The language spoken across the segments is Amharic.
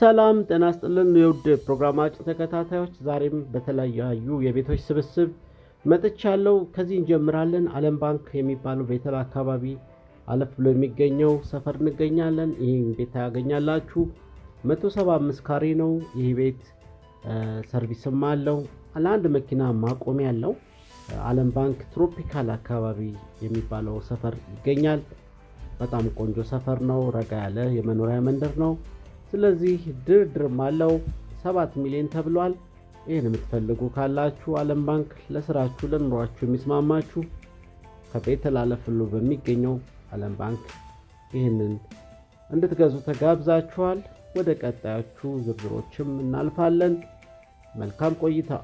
ሰላም ጤና ይስጥልን የውድ ፕሮግራማችን ተከታታዮች ዛሬም በተለያዩ የቤቶች ስብስብ መጥቻለሁ ከዚህ እንጀምራለን ዓለም ባንክ የሚባለው ቤተል አካባቢ አለፍ ብሎ የሚገኘው ሰፈር እንገኛለን ይሄን ቤት ያገኛላችሁ 175 ካሬ ነው ይሄ ቤት ሰርቪስም አለው አንድ መኪና ማቆሚያ ያለው ዓለም ባንክ ትሮፒካል አካባቢ የሚባለው ሰፈር ይገኛል በጣም ቆንጆ ሰፈር ነው ረጋ ያለ የመኖሪያ መንደር ነው ስለዚህ ድርድር ማለው 7 ሚሊዮን ተብሏል ይሄን የምትፈልጉ ካላችሁ ዓለም ባንክ ለስራችሁ ለኑሯችሁ የሚስማማችሁ ከቤተል አለፍሎ በሚገኘው ዓለም ባንክ ይሄንን እንድትገዙ ተጋብዛችኋል ወደ ቀጣዮቹ ዝርዝሮችም እናልፋለን መልካም ቆይታ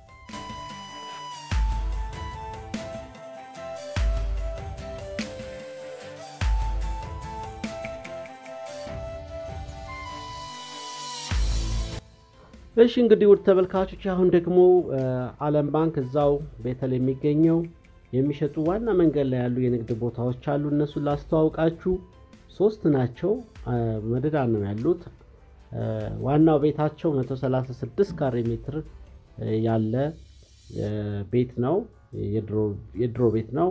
እሺ እንግዲህ ወደ ተመልካቾች አሁን ደግሞ ዓለም ባንክ እዛው ቤተል የሚገኘው የሚሸጡ ዋና መንገድ ላይ ያሉ የንግድ ቦታዎች አሉ እነሱ ላስተዋውቃችሁ 3 ናቸው መደዳ ነው ያሉት ዋናው ቤታቸው 136 ካሬ ሜትር ያለ ቤት ነው የድሮ ቤት ነው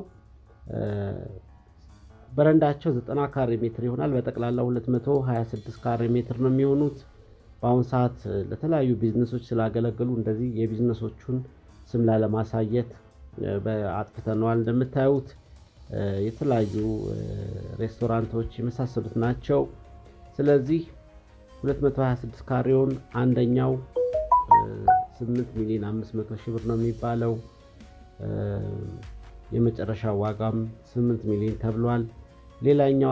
በረንዳቸው 90 ካሬ ሜትር ይሆናል በጠቅላላው 226 ካሬ ሜትር ነው የሚሆኑት በአሁን ሰዓት ለተለያዩ ቢዝነሶች ስላገለገሉ እንደዚህ የቢዝነሶቹን ስም ለማሳየት በአጥፍተናል እንደምታዩት የተለያዩ ሬስቶራንቶች የመሳሰሉት ናቸው ስለዚህ 226 ካሬውን አንደኛው 8 ሚሊዮን 500 ሺህ ብር ነው የሚባለው የመጨረሻው ዋጋም 8 ሚሊዮን ተብሏል ሌላኛው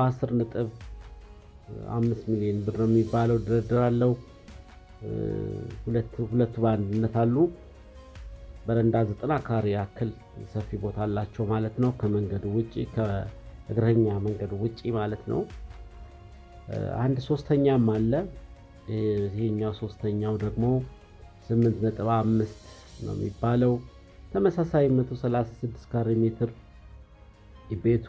10.5 ሚሊዮን ብር ነው የሚባለው ድርድራለው ሁለቱ ባንድነት አሉ በረንዳ 90 ካሬ ያክል ሰፊ ቦታ አላቸው ማለት ነው ከመንገዱ ውጪ ከእግረኛ መንገዱ ውጪ ማለት ነው አንድ ሶስተኛም አለ ይሄኛው ሶስተኛው ደግሞ 8.5 ነው የሚባለው ተመሳሳይ 136 ካሬ ሜትር ቤቱ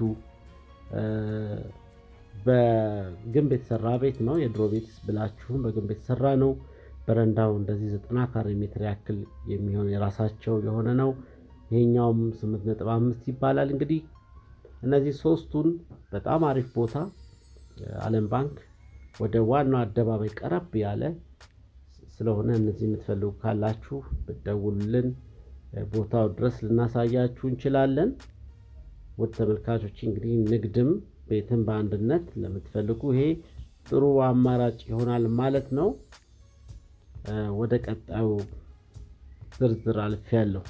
በግንብ የተሰራ ቤት ነው የድሮ ቤት ብላችሁ በግንብ የተሰራ ነው በረንዳው እንደዚህ 90 ካሬ ሜትር ያክል የሚሆን የራሳቸው የሆነ ነው ይሄኛውም 8.5 ይባላል እንግዲህ እነዚህ ሶስቱን በጣም አሪፍ ቦታ ዓለም ባንክ ወደ ዋናው አደባባይ ቀረብ ያለ ስለሆነ እነዚህ የምትፈልጉ ካላችሁ በደውሉልን ቦታው ድረስ ልናሳያችሁ እንችላለን ወደ ተመልካቾች እንግዲህ ንግድም ቤትም በአንድነት ለምትፈልጉ ይሄ ጥሩ አማራጭ ይሆናል ማለት ነው ወደ ቀጣዩ ዝርዝር አልፌያለሁ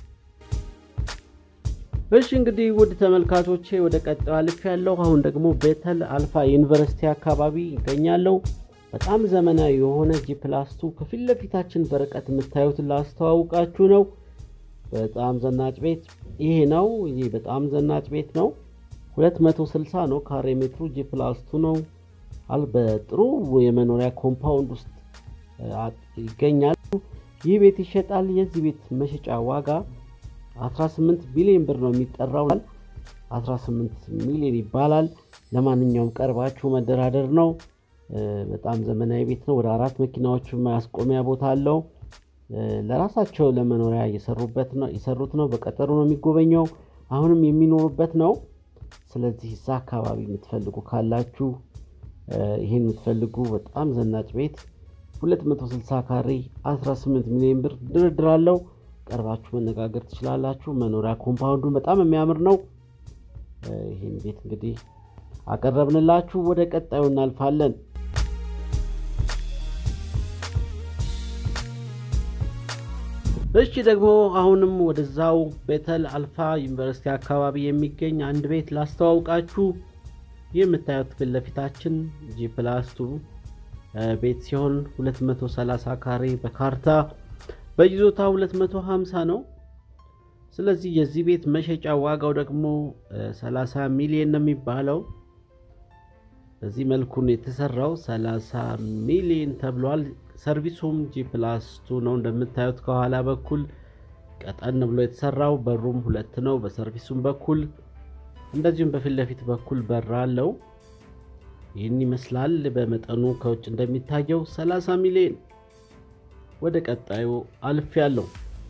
እሺ እንግዲህ ወደ ተመልካቾቼ ወደ ቀጣዩ አልፌያለሁ አሁን ደግሞ ቤተል አልፋ ዩኒቨርሲቲ አካባቢ ይገኛለው በጣም ዘመናዊ የሆነ G+2 ከፊት ለፊታችን በርቀት የምታዩት ላስተዋውቃችሁ ነው በጣም ዘናጭ ቤት ይሄ ነው ይሄ በጣም ዘናጭ ቤት ነው 260 ነው ካሬ ሜትሩ G+2 ነው አልበጥሩ የመኖሪያ ኮምፓውንድ ውስጥ ይገኛል ይህ ቤት ይሸጣል የዚህ ቤት መሸጫ ዋጋ 18 ቢሊዮን ብር ነው የሚጠራው 18 ሚሊዮን ይባላል ለማንኛውም ቀርባችሁ መደራደር ነው በጣም ዘመናዊ ቤት ነው ወደ 4 መኪናዎች ማስቆሚያ ቦታ አለው ለራሳቸው ለመኖሪያ እየሰሩት ነው በቀጠሩ ነው የሚጎበኘው አሁንም የሚኖሩበት ነው ስለዚህ እዛ አካባቢ የምትፈልጉ ካላችሁ ይሄን የምትፈልጉ በጣም ዘናጭ ቤት 260 ካሬ 18 ሚሊዮን ብር ድርድራለው ቀርባችሁ መነጋገር ትችላላችሁ መኖሪያ ኮምፓውንዱ በጣም የሚያምር ነው ይሄን ቤት እንግዲህ አቀረብንላችሁ ወደ ቀጣዩ እናልፋለን እሺ ደግሞ አሁንም ወደዛው ቤተል አልፋ ዩኒቨርሲቲ አካባቢ የሚገኝ አንድ ቤት ላስተዋውቃችሁ የምታዩት ፊት ለፊታችን G+2 ቤት ሲሆን 230 ካሬ በካርታ በይዞታ 250 ነው ስለዚህ የዚህ ቤት መሸጫ ዋጋው ደግሞ 30 ሚሊዮን ነው የሚባለው በዚህ መልኩ ነው የተሰራው 30 ሚሊዮን ተብሏል ሰርቪሱም G+2 ነው እንደምታዩት ከኋላ በኩል ቀጠን ብሎ የተሰራው በሩም 2 ነው በሰርቪሱም በኩል እንደዚሁም በፊት ለፊት በኩል በር አለው ይህን ይመስላል በመጠኑ ከውጭ እንደሚታየው 30 ሚሊዮን ወደ ቀጣዩ አልፌያለሁ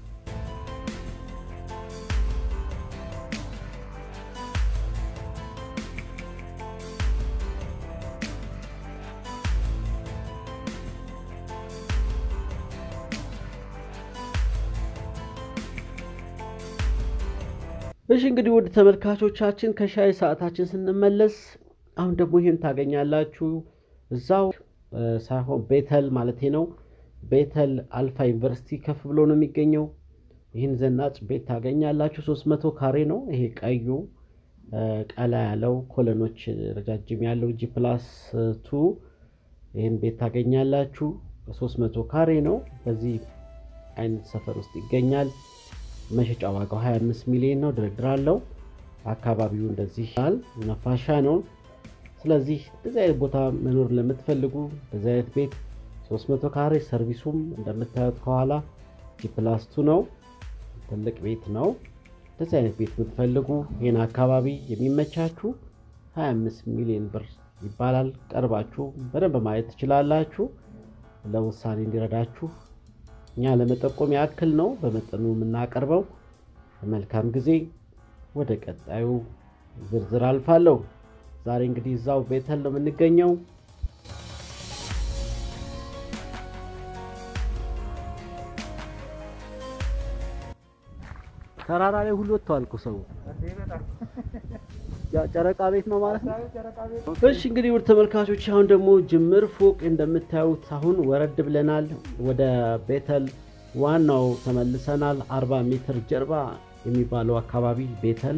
እሺ እንግዲህ ወደ ተመልካቾቻችን ከሻይ ሰዓታችን ስንመለስ አሁን ደግሞ ይሄን ታገኛላችሁ እዛው ሳይሆን ቤተል ማለት ነው ቤተል አልፋ ዩኒቨርሲቲ ከፍ ብሎ ነው የሚገኘው ይሄን ዘናጭ ቤት ታገኛላችሁ 300 ካሬ ነው ይሄ ቀዩ ቀላ ያለው ኮለኖች ረጃጅም ያለው G+2 ይሄን ቤት ታገኛላችሁ 300 ካሬ ነው በዚህ አይነት ሰፈር ውስጥ ይገኛል መሸጫ ዋጋው 25 ሚሊዮን ነው ድርድር አለው አካባቢው እንደዚህ ይላል ነፋሻ ነው ስለዚህ እንደዚህ አይነት ቦታ መኖር ለምትፈልጉ እንደዚህ አይነት ቤት 300 ካሬ ሰርቪሱም እንደምታዩት ከኋላ G+2 ነው ትልቅ ቤት ነው እንደዚህ አይነት ቤት የምትፈልጉ ይሄን አካባቢ የሚመቻችሁ 25 ሚሊዮን ብር ይባላል ቀርባችሁ በደንብ ማየት ትችላላችሁ ለውሳኔ እንዲረዳችሁ እኛ ለመጠቆም ያክል ነው በመጠኑ የምናቀርበው መልካም ጊዜ ወደ ቀጣዩ ዝርዝር አልፋለሁ ዛሬ እንግዲህ እዛው ቤተል ነው የምንገኘው ተራራ ላይ ሁሉ ወጥቷል እኮ ሰው ያ ጨረቃ ቤት ነው ማለት ነው እሺ እንግዲህ ወደ ተመልካቾች አሁን ደግሞ ጅምር ፎቅ እንደምታዩት አሁን ወረድ ብለናል ወደ ቤተል ዋናው ተመልሰናል 40 ሜትር ጀርባ የሚባለው አካባቢ ቤተል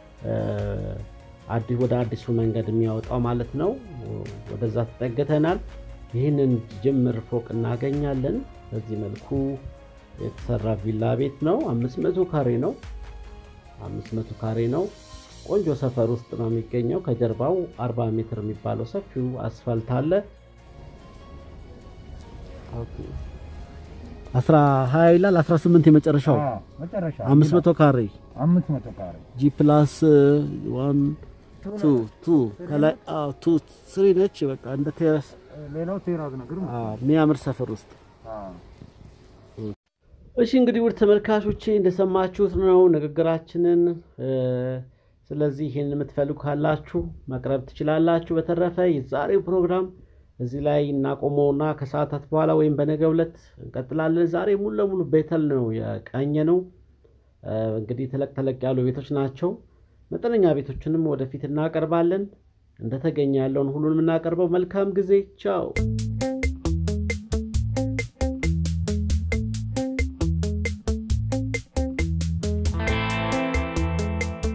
አዲስ ወደ አዲሱ መንገድ የሚያወጣው ማለት ነው ወደዛ ተጠግተናል ይሄንን ጅምር ፎቅ እናገኛለን በዚህ መልኩ የተሰራ ቪላ ቤት ነው 500 ካሬ ነው 500 ካሬ ነው ቆንጆ ሰፈር ውስጥ ነው የሚገኘው ከጀርባው 40 ሜትር የሚባለው ሰፊው አስፋልት አለ 20 ይላል 18 የመጨረሻው መጨረሻ 500 ካሬ G+1 2 ከላይ 2 3 ነች በቃ እንደ ቴራስ ሌላው ቴራስ ነገር የሚያምር ሰፈር ውስጥ እሺ እንግዲህ ወደ ተመልካቾቼ እንደሰማችሁት ነው ንግግራችንን ስለዚህ ይሄን የምትፈልጉ ካላችሁ ማቅረብ ትችላላችሁ በተረፈ የዛሬው ፕሮግራም እዚህ ላይ እናቆመውና ከሰዓታት በኋላ ወይም በነገው ዕለት እንቀጥላለን ዛሬ ሙሉ ለሙሉ ቤተል ነው ያቃኘ ነው እንግዲህ ተለቅ ያሉ ቤቶች ናቸው መጠነኛ ቤቶችንም ወደፊት እናቀርባለን እንደተገኘ ያለውን ሁሉንም እናቀርበው መልካም ጊዜ ቻው